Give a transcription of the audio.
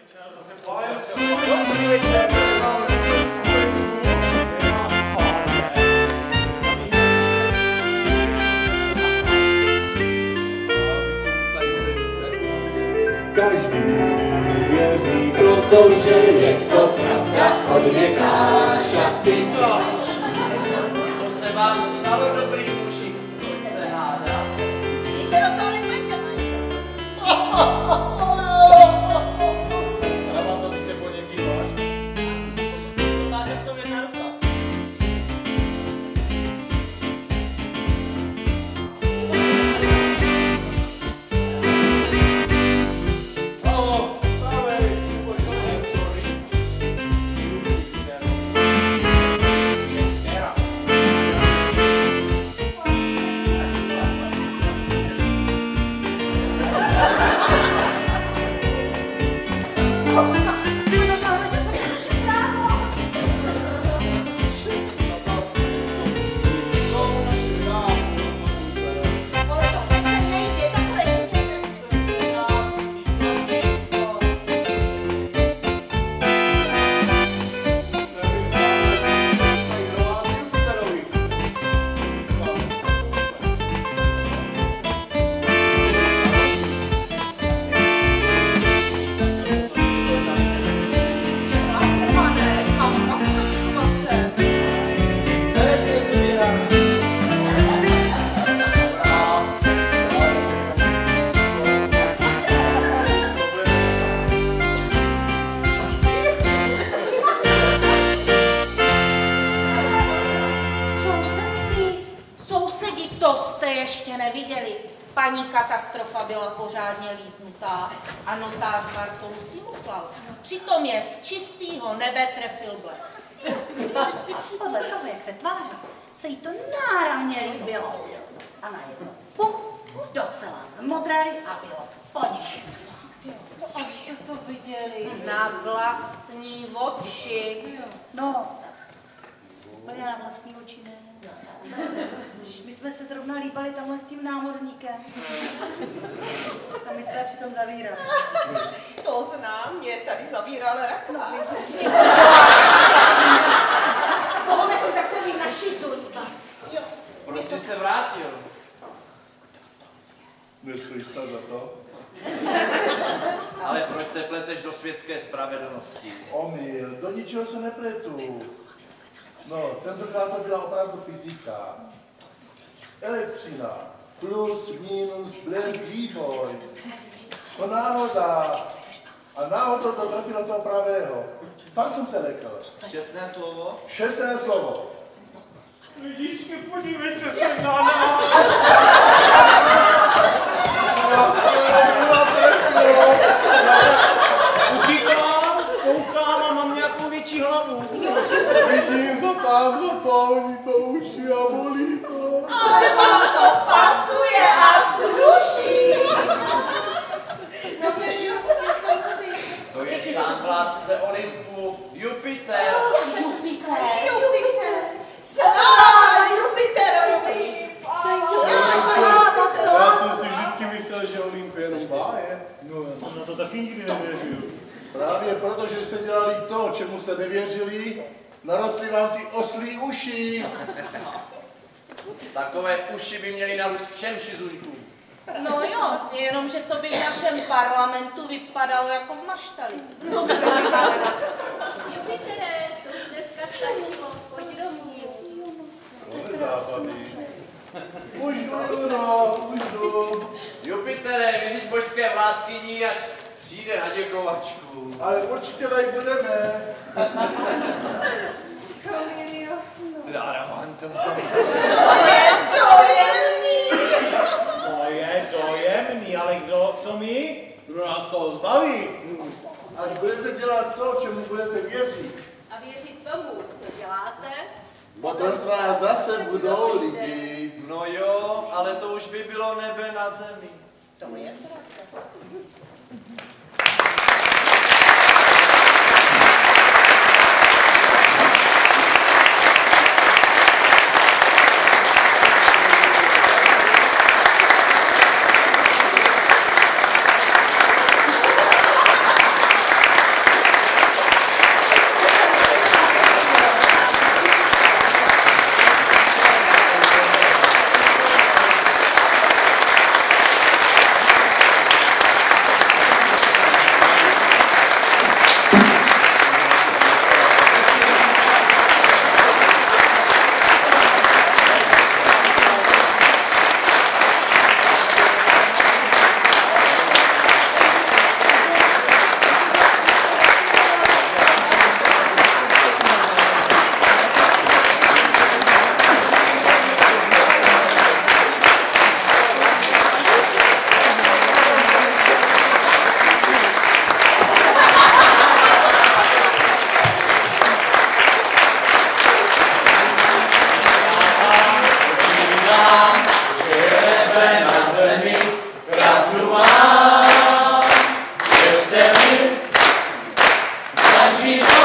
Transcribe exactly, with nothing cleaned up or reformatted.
Dobrý večer, každý věří, protože je to pravda, od něká šaty. Co se vám stalo, dobrý muži? Pojď se hádat. Ty se do toho nepojďte, paní. Ramanto, ty se po něm díváš? Notářem jsou jedna ruka. Paní katastrofa byla pořádně líznutá a notář Bartolu si muklal. Přitom je z čistýho nebe trefil blesk. Podle toho, jak se tváří, se jí to náramně líbilo. A najednou pum, docela zmodrali a bylo po nich. Až jste to viděli na vlastní oči. No, úplně na vlastní oči ne. My jsme se zrovna líbali tamhle s tím námořníkem. A my jsme přitom zavírali. To znám, mě tady zavíral rakva. Mohli si zase být naši Zuňka. Proč jsi se vrátil? Nestojí snad za to? Ale proč se pleteš do světské spravedlnosti? Omyl, do ničeho se nepletu. No, tentokrát to byla opravdu fyzika. Elektřina, plus, minus, blesk, výboj. To náhoda. A náhodou to trefilo toho pravého. Fakt jsem se lekl. Čestné slovo? Šestné slovo. Lidičky, podívejte se na nás. Uříkám, koukám a mám nějakou větší hlavu. Vidím to tam, za pální to uši a bolí to. Ale vám to pasuje a sluší. To je sám vládce Olympu, Jupiter. Jupiter. Jupiter. Sláva Jupiterovi. Já jsem si vždycky myslel, že Olymp je jenom báje. No, já jsem na to taky nikdy nevěřil. Právě proto, že jste dělali to, čemu jste nevěřili, narostly vám ty oslí uši. Takové uši by měly narůst všem šizuňkům. No jo, jenomže to by v našem parlamentu vypadalo jako v maštali. No, Jupitere, to už dneska stačilo, pojď domů. Dobre západy. Už jdu, no, už jdu. Jupitere, vyřiď božské vládkyní, ať přijde na děkovačku. Ale určitě tady budeme. Teda Ramanto. To je dojemný. To je dojemný, ale kdo, co my? Kdo nás toho zbaví? Až budete dělat to, čemu budete věřit, A věřit tomu, co děláte, potom z vás zase budou lidi. No jo, ale to už by bylo nebe na zemi. To je pravda. Lepší